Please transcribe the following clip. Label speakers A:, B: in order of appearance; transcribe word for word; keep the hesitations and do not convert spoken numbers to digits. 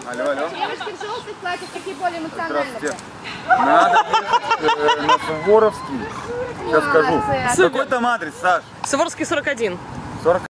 A: Алло, алло.
B: Девушки в желтых платьях, какие более эмоциональные.
A: Надо ехать на Суворовский. Сейчас скажу. Какой там адрес, Саш?
C: Суворовский сорок один.
A: сорок